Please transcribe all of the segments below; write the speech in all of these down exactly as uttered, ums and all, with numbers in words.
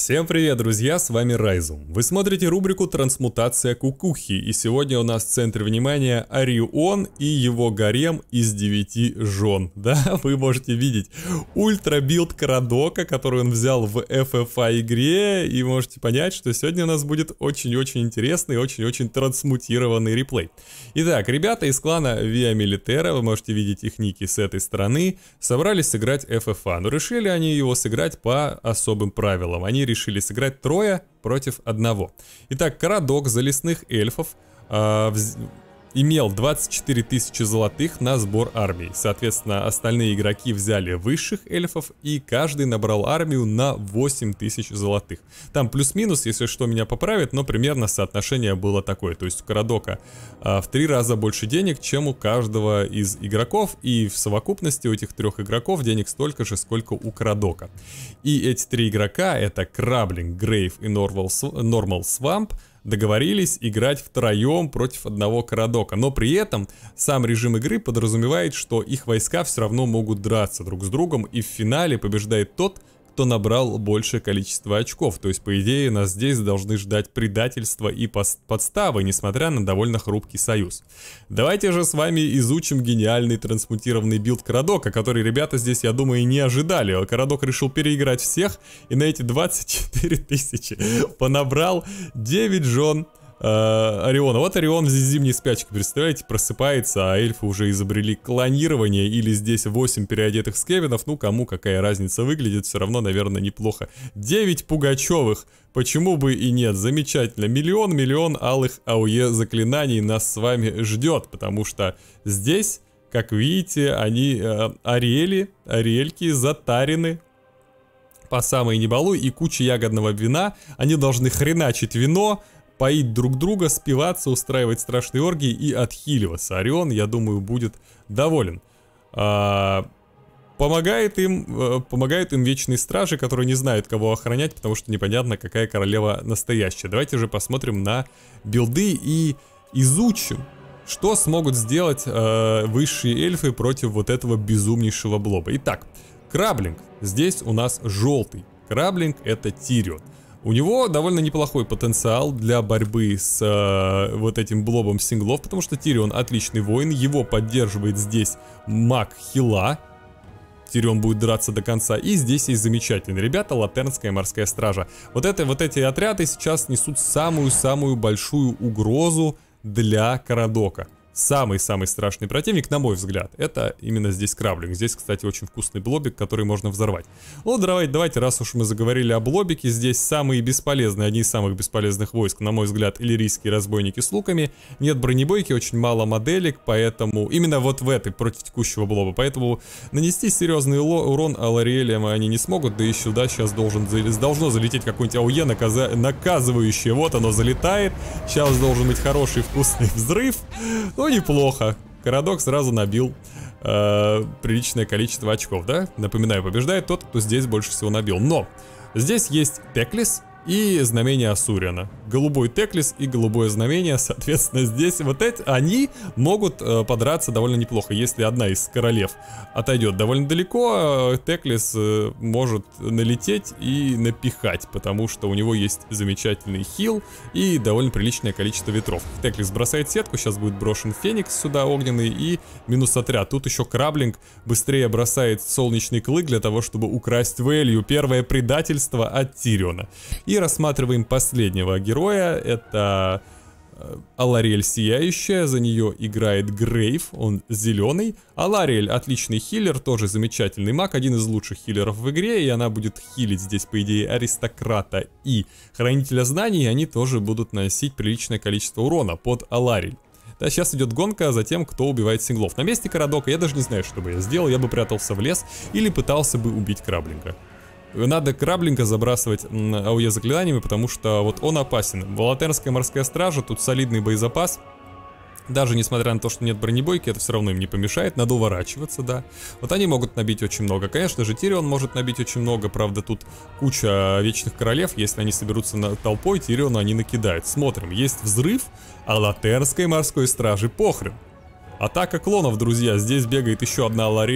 Всем привет, друзья, с вами Райзум. Вы смотрите рубрику «Трансмутация кукухи», и сегодня у нас в центре внимания Орион и его гарем из девяти жен. Да, вы можете видеть ультра-билд Карадока, который он взял в эф эф а игре, и можете понять, что сегодня у нас будет очень-очень интересный, очень-очень трансмутированный реплей. Итак, ребята из клана Via Militera, вы можете видеть их ники с этой стороны, собрались сыграть эф эф а, но решили они его сыграть по особым правилам. Они решили сыграть трое против одного. Итак, Карадок за лесных эльфов э, вз... имел двадцать четыре тысячи золотых на сбор армии. Соответственно, остальные игроки взяли высших эльфов, и каждый набрал армию на восемь тысяч золотых. Там плюс-минус, если что, меня поправит, но примерно соотношение было такое. То есть у Карадока э, в три раза больше денег, чем у каждого из игроков, и в совокупности у этих трех игроков денег столько же, сколько у Карадока. И эти три игрока, это Краблинг, Грейв и Нормал Свамп, договорились играть втроем против одного Карадока, но при этом сам режим игры подразумевает, что их войска все равно могут драться друг с другом, и в финале побеждает тот, кто набрал большее количество очков. То есть, по идее, нас здесь должны ждать предательства и подставы, несмотря на довольно хрупкий союз. Давайте же с вами изучим гениальный трансмутированный билд Карадока, который ребята здесь, я думаю, и не ожидали. Карадок решил переиграть всех, и на эти двадцать четыре тысячи понабрал девять жен Ориона. Вот Орион в зимней спячке, представляете, просыпается, а эльфы уже изобрели клонирование, или здесь восемь переодетых скевинов, ну кому какая разница, выглядит все равно, наверное, неплохо. девять Пугачевых, почему бы и нет, замечательно. Миллион-миллион алых АОЕ заклинаний нас с вами ждет, потому что здесь, как видите, они э, Ариэли, Ариэльки затарены по самой небалуй, и куча ягодного вина, они должны хреначить вино, поить друг друга, спиваться, устраивать страшные оргии и отхиливаться. Орион, я думаю, будет доволен. А, помогает им, помогают им вечные стражи, которые не знают, кого охранять, потому что непонятно, какая королева настоящая. Давайте же посмотрим на билды и изучим, что смогут сделать э, высшие эльфы против вот этого безумнейшего блоба. Итак, Краблинг. Здесь у нас желтый. Краблинг — это Тирион. У него довольно неплохой потенциал для борьбы с э, вот этим блобом синглов, потому что Тирион отличный воин, его поддерживает здесь маг Хила. Тирион будет драться до конца, и здесь есть замечательные ребята, Латернская морская стража. Вот, это, вот эти отряды сейчас несут самую-самую большую угрозу для Карадока. Самый-самый страшный противник, на мой взгляд, это именно здесь Краблинг. Здесь, кстати, очень вкусный блобик, который можно взорвать. Ну, давайте, давайте, раз уж мы заговорили о блобике, здесь самые бесполезные, одни из самых бесполезных войск, на мой взгляд, иллирийские разбойники с луками. Нет бронебойки, очень мало моделек, поэтому именно вот в этой, против текущего блоба. Поэтому нанести серьезный урон Алариэлям они не смогут, да и сюда сейчас должен, должно залететь какое-нибудь АОЕ наказа, наказывающее. Вот оно залетает. Сейчас должен быть хороший вкусный взрыв. Ну, неплохо. Карадок сразу набил э, приличное количество очков, да? Напоминаю, побеждает тот, кто здесь больше всего набил. Но здесь есть Теклис и знамение Асуриана. Голубой Теклис и голубое знамение, соответственно, здесь вот эти, они могут э, подраться довольно неплохо. Если одна из королев отойдет довольно далеко, э, Теклис э, может налететь и напихать, потому что у него есть замечательный хил и довольно приличное количество ветров. Теклис бросает сетку, сейчас будет брошен Феникс сюда огненный и минус отряд. Тут еще Краблинг быстрее бросает солнечный клык для того, чтобы украсть Вэлью. Первое предательство от Тириона. И рассматриваем последнего героя. Это Алариэль Сияющая, за нее играет Грейв, он зеленый. Алариэль отличный хиллер, тоже замечательный маг, один из лучших хиллеров в игре, и она будет хилить здесь, по идее, Аристократа и Хранителя Знаний, и они тоже будут наносить приличное количество урона под Алариэль. Да, сейчас идет гонка за тем, кто убивает синглов. На месте Карадока я даже не знаю, что бы я сделал, я бы прятался в лес или пытался бы убить Краблинга. Надо Краблинга забрасывать АОЕ заклинаниями, потому что вот он опасен. Латернская морская стража, тут солидный боезапас. Даже несмотря на то, что нет бронебойки, это все равно им не помешает. Надо уворачиваться, да. Вот они могут набить очень много. Конечно же, Тирион может набить очень много. Правда, тут куча вечных королев. Если они соберутся на толпой, Тириону они накидают. Смотрим, есть взрыв, а Латернской морской стражи похрен. Атака клонов, друзья. Здесь бегает еще одна Алариэль,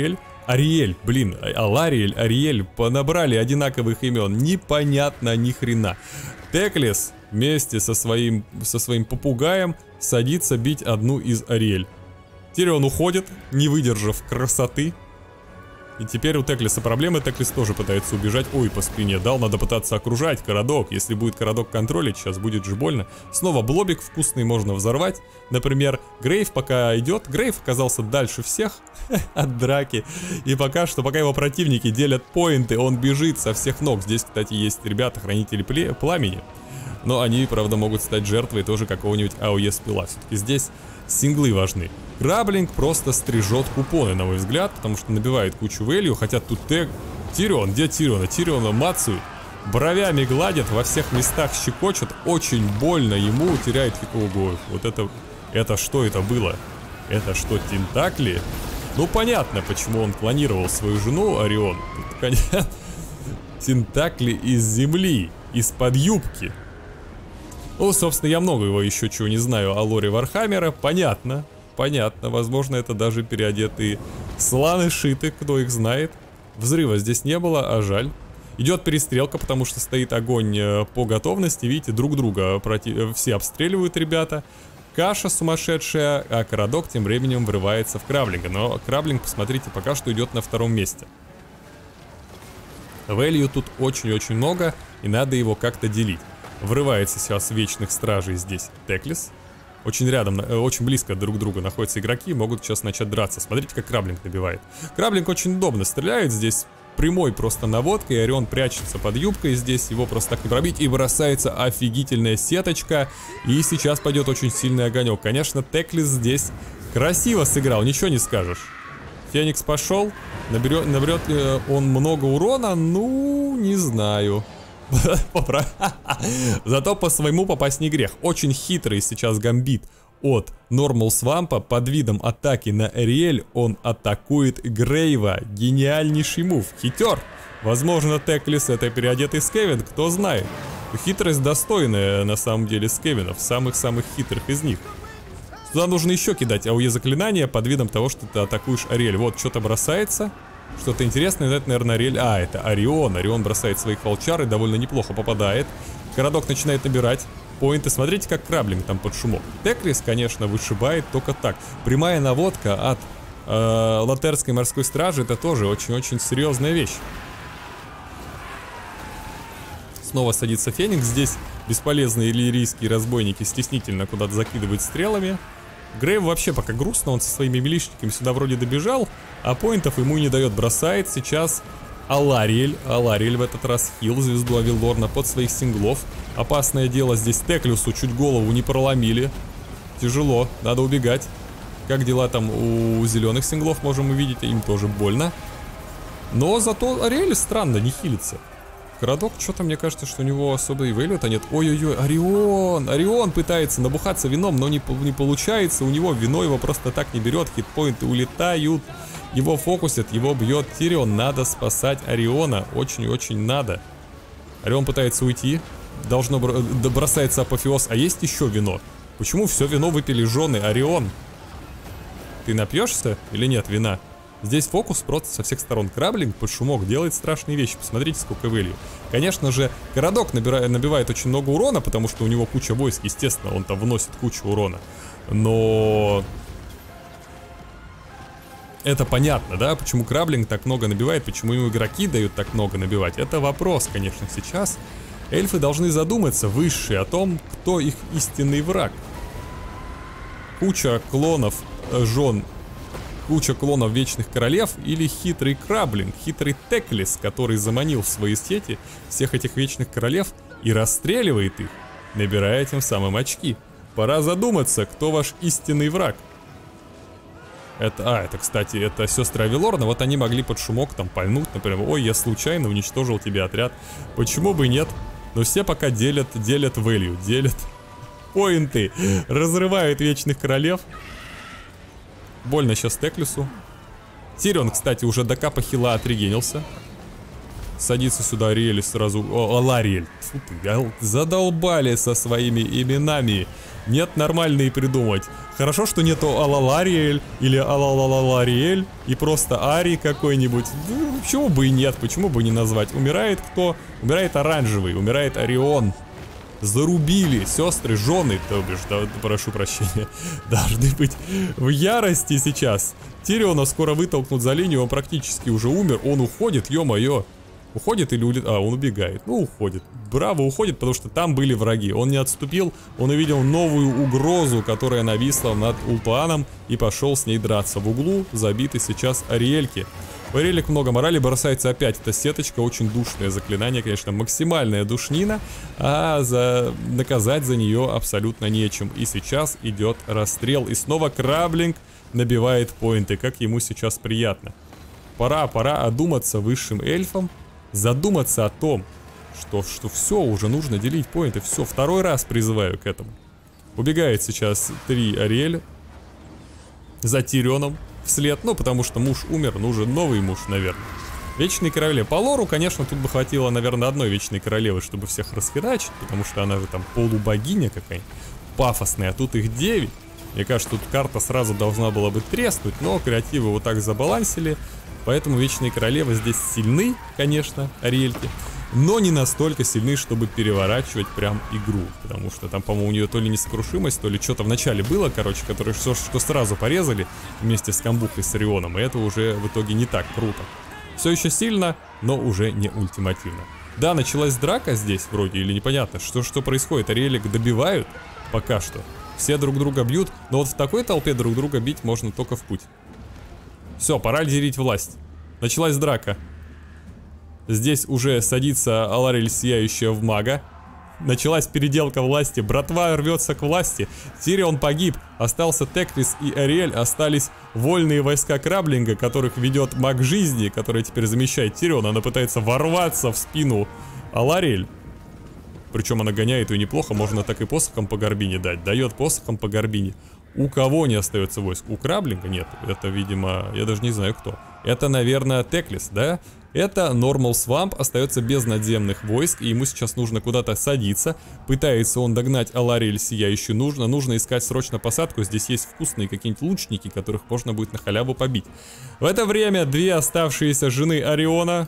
Ариэль, блин, Алариэль, Ариэль, понабрали одинаковых имен, непонятно ни хрена. Теклис вместе со своим, со своим попугаем садится бить одну из Ариэль. Тирион уходит, не выдержав красоты. И теперь у Теклиса проблемы, Теклис тоже пытается убежать. Ой, по спине дал, надо пытаться окружать Карадок. Если будет Карадок контролить, сейчас будет же больно. Снова блобик вкусный можно взорвать. Например, Грейв пока идет. Грейв оказался дальше всех от драки. И пока что, пока его противники делят поинты, он бежит со всех ног. Здесь, кстати, есть ребята, хранители пламени. Но они, правда, могут стать жертвой тоже какого-нибудь АОЕ спила. Все-таки здесь синглы важны. Краблинг просто стрижет купоны, на мой взгляд, потому что набивает кучу вэлью, хотя тут тег... Тирион, где Тириона? Тириона мацают, бровями гладят, во всех местах щекочут, очень больно ему, теряет хитоугоев. Вот это... Это что это было? Это что, тентакли? Ну, понятно, почему он клонировал свою жену, Орион. Тут, конечно, тентакли из земли, из-под юбки. Ну, собственно, я много его еще чего не знаю о лоре Вархаммера. Понятно, понятно. Возможно, это даже переодетые сланы шиты, кто их знает. Взрыва здесь не было, а жаль. Идет перестрелка, потому что стоит огонь по готовности. Видите, друг друга проти... все обстреливают ребята. Каша сумасшедшая, а Карадок тем временем врывается в Краблинга. Но Краблинг, посмотрите, пока что идет на втором месте. Вэлью тут очень-очень много, и надо его как-то делить. Врывается сейчас вечных стражей здесь Теклис. Очень рядом, очень близко друг к другу находятся игроки, могут сейчас начать драться. Смотрите, как Краблинг набивает. Краблинг очень удобно стреляет, здесь прямой просто наводкой, Орион прячется под юбкой, здесь его просто так не пробить, и бросается офигительная сеточка. И сейчас пойдет очень сильный огонек. Конечно, Теклис здесь красиво сыграл, ничего не скажешь. Феникс пошел, наберет, наберет ли он много урона? Ну, не знаю. Зато по своему попасть не грех. Очень хитрый сейчас гамбит от Нормал Свампа. Под видом атаки на Ариэль он атакует Грейва. Гениальнейший мув. Хитер. Возможно, Теклис это переодетый Скевин, кто знает. Хитрость достойная на самом деле Скевинов, самых-самых хитрых из них. Сюда нужно еще кидать АОЕ заклинания под видом того, что ты атакуешь Ариэль. Вот, что-то бросается. Что-то интересное, это, наверное, Ариэль. А, это Орион. Орион бросает своих волчар и довольно неплохо попадает. Карадок начинает набирать поинты. Смотрите, как Краблинг там под шумок. Теклис, конечно, вышибает только так. Прямая наводка от э, Латерской морской стражи, это тоже очень-очень серьезная вещь. Снова садится Феникс. Здесь бесполезные иллирийские разбойники стеснительно куда-то закидывают стрелами. Грейв вообще пока грустно, он со своими милишниками сюда вроде добежал, а поинтов ему не дает, бросает сейчас Алариэль. Алариэль в этот раз хил звезду Авилорна под своих синглов. Опасное дело здесь Теклису, чуть голову не проломили. Тяжело, надо убегать. Как дела там у зеленых синглов, можем увидеть, им тоже больно. Но зато Ариэль странно не хилится. Карадок, что-то мне кажется, что у него особо и вэлью-то нет. Ой-ой-ой, Орион! Орион пытается набухаться вином, но не, не получается. У него вино его просто так не берет. Хитпоинты улетают. Его фокусят, его бьет Тирион. Надо спасать Ориона. Очень-очень надо. Орион пытается уйти. Должно бросается апофеоз. А есть еще вино? Почему все вино выпили жены? Орион, ты напьешься или нет вина? Здесь фокус просто со всех сторон. Краблинг под шумок делает страшные вещи. Посмотрите, сколько вэлью. Конечно же, Карадок набирает, набивает очень много урона, потому что у него куча войск, естественно, он там вносит кучу урона. Но... это понятно, да? Почему Краблинг так много набивает, почему ему игроки дают так много набивать. Это вопрос, конечно, сейчас. Эльфы должны задуматься, высшие, о том, кто их истинный враг. Куча клонов, жен... Куча клонов Вечных Королев или хитрый Краблинг, хитрый Теклис, который заманил в свои сети всех этих Вечных Королев и расстреливает их, набирая тем самым очки. Пора задуматься, кто ваш истинный враг. Это, а, это, кстати, это сестры Авилорна, вот они могли под шумок там пальнуть, например, ой, я случайно уничтожил тебе отряд. Почему бы и нет? Но все пока делят, делят value, делят поинты, разрывают Вечных Королев. Больно сейчас Теклису. Тирион, кстати, уже до капа хила отрегенился. Садится сюда Ариэль сразу. О, Алариэль. Фу ты, задолбали со своими именами. Нет, нормальные придумать. Хорошо, что нету Алалариэль или Алалалариэль и просто Ари какой-нибудь. Ну, почему бы и нет, почему бы не назвать? Умирает кто? Умирает оранжевый, умирает Орион. Зарубили сестры, жены, то бишь, да, прошу прощения, должны быть в ярости сейчас. Тириона скоро вытолкнут за линию, он практически уже умер, он уходит, ё-моё. Уходит или улетает? А, он убегает. Ну, уходит. Браво, уходит, потому что там были враги. Он не отступил, он увидел новую угрозу, которая нависла над Ултуаном, и пошел с ней драться. В углу забиты сейчас Ариэльки. У Ариэлек много морали, бросается опять эта сеточка, очень душное заклинание, конечно, максимальная душнина, а за... наказать за нее абсолютно нечем. И сейчас идет расстрел, и снова Краблинг набивает поинты, как ему сейчас приятно. Пора, пора одуматься высшим эльфам, задуматься о том, что, что все, уже нужно делить поинты, все, второй раз призываю к этому. Убегает сейчас три Ариэль за Тирионом вслед, ну, потому что муж умер, нужен новый муж, наверное. Вечные королевы. По лору, конечно, тут бы хватило, наверное, одной вечной королевы, чтобы всех расхерачить, потому что она же там полубогиня какая-нибудь, пафосная, а тут их девять. Мне кажется, тут карта сразу должна была бы треснуть, но креативы вот так забалансили, поэтому вечные королевы здесь сильны, конечно, Ариэльки, но не настолько сильны, чтобы переворачивать прям игру, потому что там, по-моему, у нее то ли несокрушимость, то ли что-то в начале было, короче, которое все, что сразу порезали вместе с камбухой с Орионом, и это уже в итоге не так круто. Все еще сильно, но уже не ультимативно. Да, началась драка здесь вроде, или непонятно, что, что происходит, Ариэлек добивают пока что, все друг друга бьют, но вот в такой толпе друг друга бить можно только в путь. Все, пора делить власть. Началась драка. Здесь уже садится Аларель Сияющая в мага. Началась переделка власти. Братва рвется к власти. Тирион погиб. Остался Теклис и Ариэль. Остались вольные войска Краблинга, которых ведет маг жизни, который теперь замещает Тириона. Она пытается ворваться в спину Аларель. Причем она гоняет ее неплохо. Можно так и посохом по горбине дать. Дает посохом по горбине. У кого не остается войск? У Краблинга? Нет. Это, видимо, я даже не знаю кто. Это, наверное, Теклис, да? Это Normal Swamp, остается без надземных войск, и ему сейчас нужно куда-то садиться. Пытается он догнать Алариэль Сияющую, нужно, нужно искать срочно посадку. Здесь есть вкусные какие-нибудь лучники, которых можно будет на халяву побить. В это время две оставшиеся жены Ориона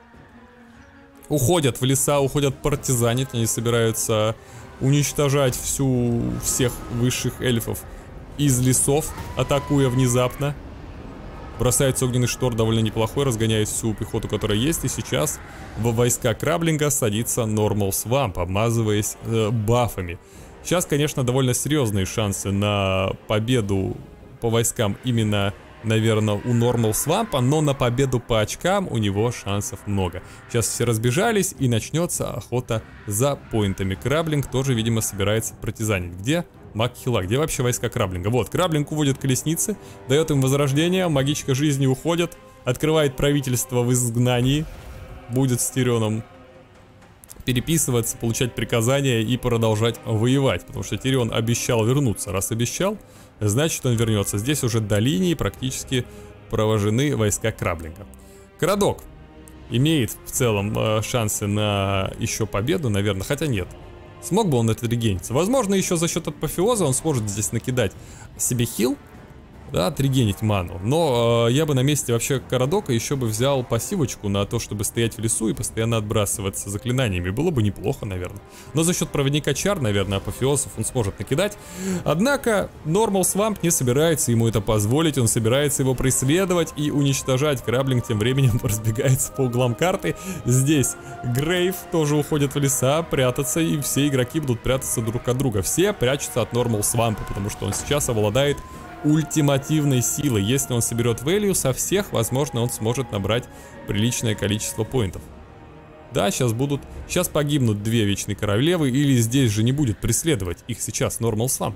уходят в леса, уходят партизанить, они собираются уничтожать всю, всех высших эльфов из лесов, атакуя внезапно. Бросается огненный штор довольно неплохой, разгоняет всю пехоту, которая есть. И сейчас во войска Краблинга садится Normal Swamp, обмазываясь э, бафами. Сейчас, конечно, довольно серьезные шансы на победу по войскам именно, наверное, у Normal Swamp, но на победу по очкам у него шансов много. Сейчас все разбежались, и начнется охота за поинтами. Краблинг тоже, видимо, собирается партизанить. Где маг Хила? Где вообще войска Краблинга? Вот, Краблинг уводит колесницы, дает им возрождение, магичка жизни уходит, открывает правительство в изгнании, будет с Тирионом переписываться, получать приказания и продолжать воевать, потому что Тирион обещал вернуться. Раз обещал, значит, он вернется. Здесь уже до линии практически провожены войска Краблинга. Карадок имеет в целом э, шансы на еще победу, наверное, хотя нет. Смог бы он это регениться? Возможно, еще за счет апофеоза он сможет здесь накидать себе хил, да, отрегенить ману. Но э, я бы на месте вообще Карадока еще бы взял пассивочку на то, чтобы стоять в лесу и постоянно отбрасываться заклинаниями. Было бы неплохо, наверное. Но за счет проводника чар, наверное, апофеозов он сможет накидать. Однако Normal Swamp не собирается ему это позволить. Он собирается его преследовать и уничтожать. Краблинг тем временем разбегается по углам карты. Здесь Грейв тоже уходит в леса прятаться, и все игроки будут прятаться друг от друга. Все прячутся от Normal Swamp, потому что он сейчас обладает ультимативной силы. Если он соберет value со всех, возможно, он сможет набрать приличное количество поинтов. Да, сейчас будут... Сейчас погибнут две вечные королевы, или здесь же не будет преследовать их сейчас Normal Swamp.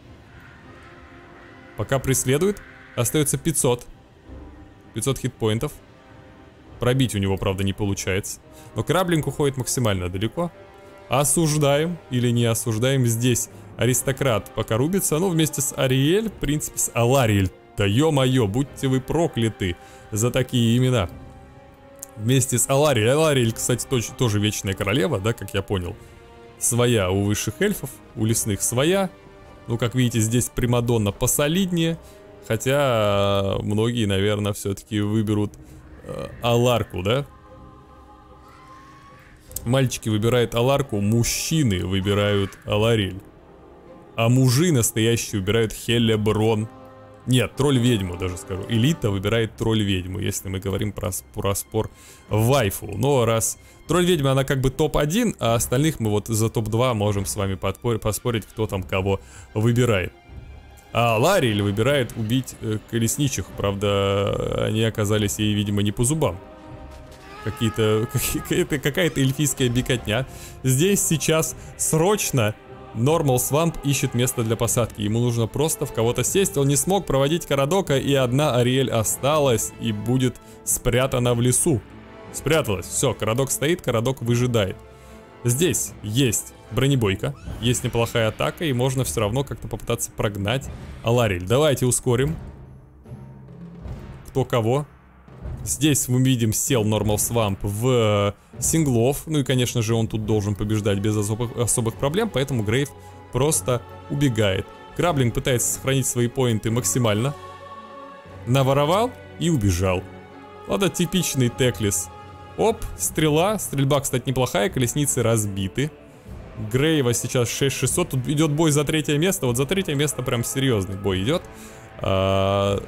Пока преследует, остается пятьсот. пятьсот хитпоинтов. Пробить у него, правда, не получается. Но Краблинг уходит максимально далеко. Осуждаем или не осуждаем здесь аристократ пока рубится, ну вместе с Ариэль, в принципе с Алариэль. Да ё-моё, будьте вы прокляты за такие имена. Вместе с Алариэль. Алариэль, кстати, тоже, тоже вечная королева, да, как я понял. Своя у высших эльфов, у лесных своя. Ну, как видите, здесь примадонна посолиднее. Хотя многие, наверное, все-таки выберут э, Аларку, да? Мальчики выбирают Аларку, мужчины выбирают Аларель. А мужи настоящие выбирают Хелеброн. Нет, тролль-ведьму даже скажу. Элита выбирает тролль-ведьму, если мы говорим про, про спор вайфу. Но раз тролль-ведьма, она как бы топ один, а остальных мы вот за топ два можем с вами поспорить, кто там кого выбирает. А Аларель выбирает убить э, колесничих. Правда, они оказались ей, видимо, не по зубам. Какие-то, какая-то, какая-то эльфийская бекотня. Здесь сейчас срочно Нормал Свамп ищет место для посадки. Ему нужно просто в кого-то сесть. Он не смог проводить Карадока, и одна Ариэль осталась и будет спрятана в лесу. Спряталась. Все, Карадок стоит, Карадок выжидает. Здесь есть бронебойка, есть неплохая атака, и можно все равно как-то попытаться прогнать Аларель. Давайте ускорим. Кто кого. Здесь мы видим, сел Нормал Свамп в синглов. Ну и, конечно же, он тут должен побеждать без особых, особых проблем, поэтому Грейв просто убегает. Краблинг пытается сохранить свои поинты максимально. Наворовал и убежал. Вот это типичный Теклис. Оп, стрела. Стрельба, кстати, неплохая, колесницы разбиты. Грейва сейчас шесть тысяч шестьсот. Тут идет бой за третье место. Вот за третье место прям серьезный бой идет. А...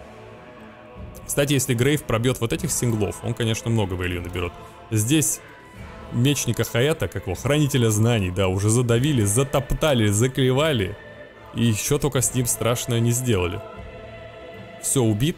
Кстати, если Грейв пробьет вот этих синглов, он, конечно, много вэлью наберет. Здесь мечника Хаята, как его, хранителя знаний, да, уже задавили, затоптали, заклевали. И еще только с ним страшное не сделали. Все, убит.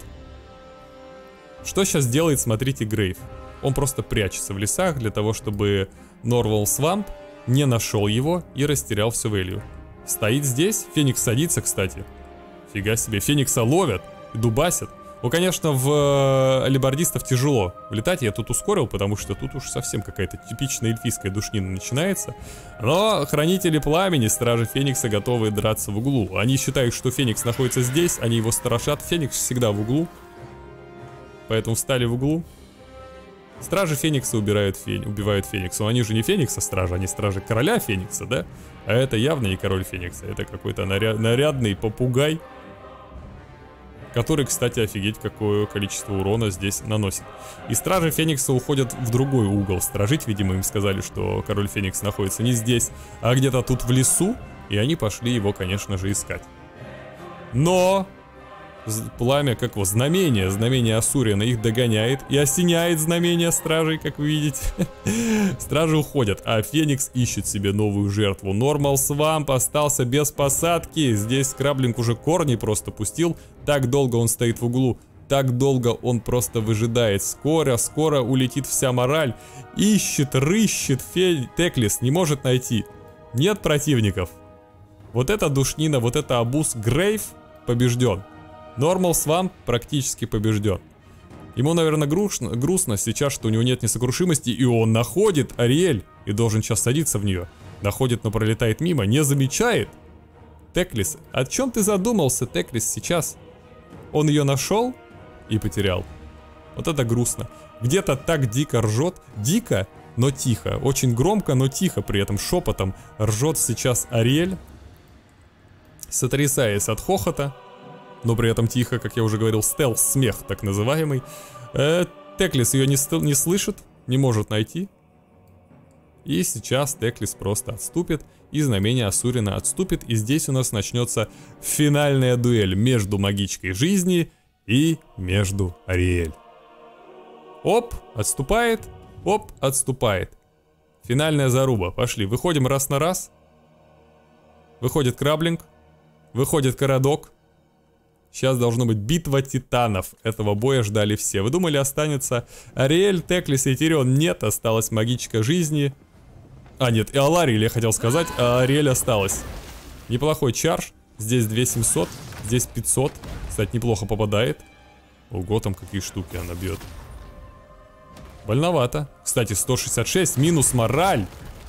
Что сейчас делает, смотрите, Грейв. Он просто прячется в лесах для того, чтобы Нормал Свамп не нашел его и растерял все вэлью. Стоит здесь, Феникс садится, кстати. Фига себе, Феникса ловят и дубасят. Ну, конечно, в алибардистов тяжело влетать. Я тут ускорил, потому что тут уж совсем какая-то типичная эльфийская душнина начинается. Но хранители пламени, стражи Феникса, готовы драться в углу. Они считают, что Феникс находится здесь, они его страшат. Феникс всегда в углу. Поэтому встали в углу. Стражи Феникса убирают фени... убивают Феникса. Но они же не Феникса стражи, они стражи короля Феникса, да? А это явно не король Феникса. Это какой-то наряд... нарядный попугай, который, кстати, офигеть, какое количество урона здесь наносит. И стражи Феникса уходят в другой угол стражить. Видимо, им сказали, что король Феникс находится не здесь, а где-то тут в лесу. И они пошли его, конечно же, искать. Но пламя, как его, знамение, знамение Асурина их догоняет и осеняет знамение стражей, как вы видите. Стражи уходят, а Феникс ищет себе новую жертву. Нормал Свамп остался без посадки. Здесь Краблинг уже корни просто пустил. Так долго он стоит в углу, так долго он просто выжидает. Скоро, скоро улетит вся мораль. Ищет, рыщет, Фе... Теклис не может найти. Нет противников. Вот это душнина, вот это абуз. Грейв побежден. Нормал Свамп практически побежден. Ему, наверное, грустно, грустно сейчас, что у него нет несокрушимости, и он находит Ариэль и должен сейчас садиться в нее. Находит, но пролетает мимо, не замечает. Теклис, о чем ты задумался, Теклис, сейчас? Он ее нашел и потерял. Вот это грустно. Где-то так дико ржет, дико, но тихо. Очень громко, но тихо, при этом шепотом ржет сейчас Ариэль, сотрясаясь от хохота. Но при этом тихо, как я уже говорил, стелс-смех так называемый. Э, Теклис ее не, не слышит, не может найти. И сейчас Теклис просто отступит, и знамение Асурина отступит. И здесь у нас начнется финальная дуэль между магичкой жизни и между Ариэль. Оп, отступает, оп, отступает. Финальная заруба, пошли. Выходим раз на раз. Выходит Краблинг, выходит Карадок. Сейчас должно быть битва титанов. Этого боя ждали все. Вы думали, останется Ариэль, Теклис и Тирион? Нет, осталась магичка жизни. А, нет, и Аларель, я хотел сказать, а Ариэль осталась. Неплохой чарж. Здесь две тысячи семьсот, здесь пятьсот. Кстати, неплохо попадает. Ого, там какие штуки она бьет. Больновато. Кстати, сто шестьдесят шесть минус мораль.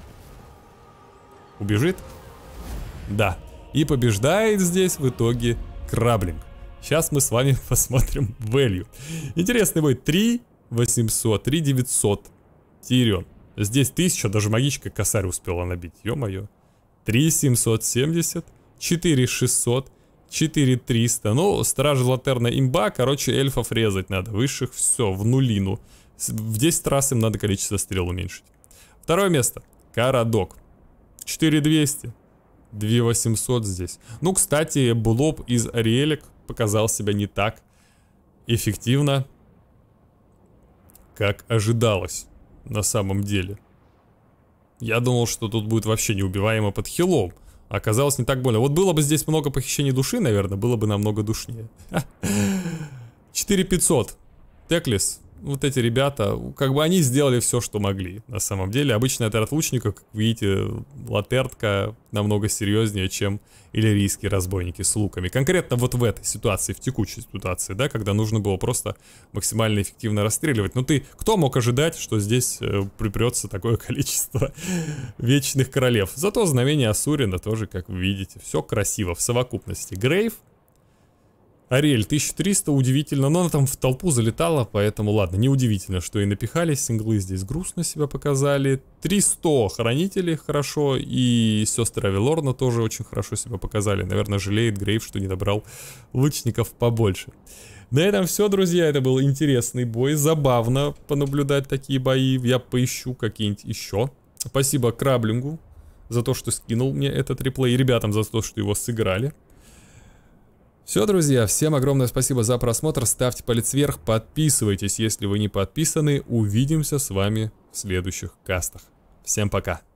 Убежит? Да. И побеждает здесь в итоге Краблинг. Сейчас мы с вами посмотрим value. Интересный бой. три восемьсот, три девятьсот. Тирион. Здесь тысяча, даже магичка косарь успела набить. Ё-моё. три семьсот семьдесят. четыре шестьсот, четыре триста. Ну, Стражи Латерна имба, короче, эльфов резать надо. Высших все, в нулину. В десять раз им надо количество стрел уменьшить. Второе место. Карадок. четыре двести. две восемьсот здесь. Ну, кстати, Блоб из Ариэлек показал себя не так эффективно, как ожидалось на самом деле. Я думал, что тут будет вообще неубиваемо под хилом. Оказалось не так больно. Вот было бы здесь много похищений души, наверное, было бы намного душнее. четыре пятьсот. Теклис. Вот эти ребята, как бы они сделали все, что могли. На самом деле, обычно отряд лучников, как видите, латертка намного серьезнее, чем иллирийские разбойники с луками. Конкретно вот в этой ситуации, в текущей ситуации, да, когда нужно было просто максимально эффективно расстреливать. Ну ты, кто мог ожидать, что здесь э, припрется такое количество вечных королев? Зато знамение Асурина тоже, как вы видите, все красиво в совокупности. Грейв. Ариэль тысяча триста, удивительно, но она там в толпу залетала, поэтому ладно, неудивительно, что и напихали, синглы здесь грустно себя показали. триста хранителей хорошо, и сестры Авелорна тоже очень хорошо себя показали. Наверное, жалеет Грейв, что не добрал лучников побольше. На этом все, друзья, это был интересный бой, забавно понаблюдать такие бои, я поищу какие-нибудь еще. Спасибо Краблингу за то, что скинул мне этот реплей, и ребятам за то, что его сыграли. Все, друзья, всем огромное спасибо за просмотр, ставьте палец вверх, подписывайтесь, если вы не подписаны, увидимся с вами в следующих кастах. Всем пока!